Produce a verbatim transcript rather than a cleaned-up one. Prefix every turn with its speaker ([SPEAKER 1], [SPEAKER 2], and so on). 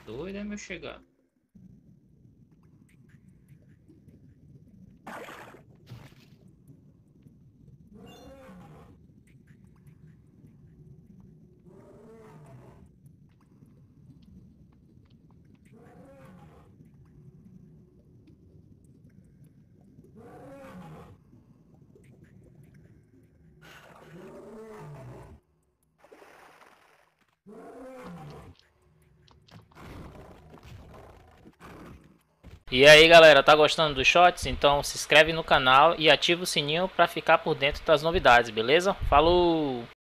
[SPEAKER 1] doido, é meu chegar.
[SPEAKER 2] E aí galera, tá gostando dos shots? Então se inscreve no canal e ativa o sininho para ficar por dentro das novidades, beleza? Falou!